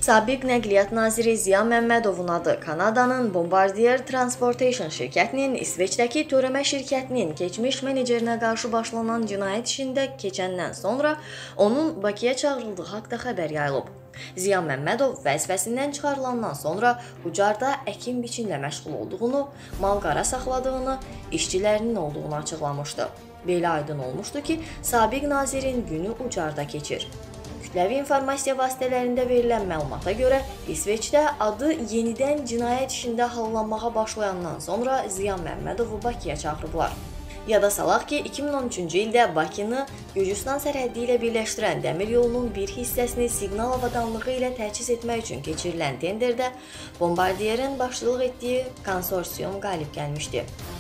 Sabiq Nəqliyyat naziri Ziya Məmmədovun adı Kanadanın Bombardier Transportation şirkətinin İsveçdəki törəmə şirkətinin keçmiş menecerinə qarşı başlanan cinayət işində keçəndən sonra onun Bakıya çağırıldığı haqda xəbər yayılıb. Ziya Məmmədov vəzifəsindən çıxarılandan sonra Ucarda əkin biçinlə məşğul olduğunu, mal-qara saxladığını, işçilərinin olduğunu açıqlamışdı. Belə aydın olmuşdu ki, sabiq nazirin günü Ucarda keçir. Kütləvi informasiya vasitələrində verilən məlumata görə, İsveçdə adı yenidən cinayət işində hallanmağa başlayandan sonra Ziya Məmmədovu Bakıya çağırıblar. Yada salaq ki, 2013-cü ildə Bakını Gürcüstan sərhəddi ilə birləşdirən dəmir yolunun bir hissəsini siqnal avadanlığı ilə təchiz etmək üçün keçirilən tenderdə Bombardierin başçılıq etdiyi konsorsium qalib gəlmişdi.